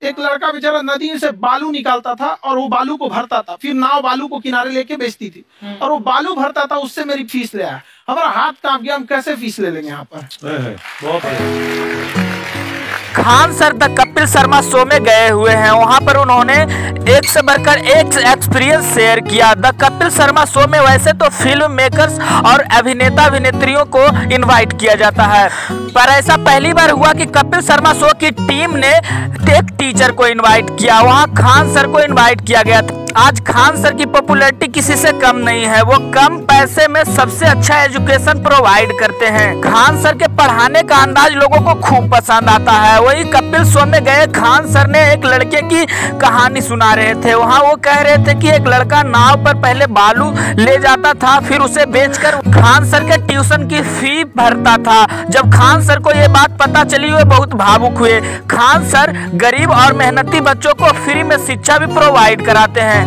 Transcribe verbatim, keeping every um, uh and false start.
एक लड़का बेचारा नदी से बालू निकालता था और वो बालू को भरता था, फिर नाव बालू को किनारे लेके बेचती थी और वो बालू भरता था, उससे मेरी फीस ले आया। हमारा हाथ कांप गया, हम कैसे फीस ले लेंगे यहाँ पर। बहुत Khan sir the Kapil Sharma show में गए हुए हैं, वहां पर उन्होंने एक से बढ़कर एक एक्सपीरियंस शेयर किया। द कपिल शर्मा शो में वैसे तो फिल्म मेकर्स और अभिनेता अभिनेत्रियों को इनवाइट किया जाता है, पर ऐसा पहली बार हुआ कि कपिल शर्मा शो की टीम ने एक टीचर को इनवाइट किया, वहां खान सर को इनवाइट किया गया था। आज खान सर की पॉपुलैरिटी किसी से कम नहीं है, वो कम पैसे में सबसे अच्छा एजुकेशन प्रोवाइड करते हैं। खान सर के पढ़ाने का अंदाज लोगों को खूब पसंद आता है। वही कपिल शो में गए खान सर ने एक लड़के की कहानी सुना रहे थे, वहाँ वो कह रहे थे कि एक लड़का नाव पर पहले बालू ले जाता था, फिर उसे बेचकर खान सर के ट्यूशन की फी भरता था। जब खान सर को ये बात पता चली, वे बहुत भावुक हुए। खान सर गरीब और मेहनती बच्चों को फ्री में शिक्षा भी प्रोवाइड कराते हैं।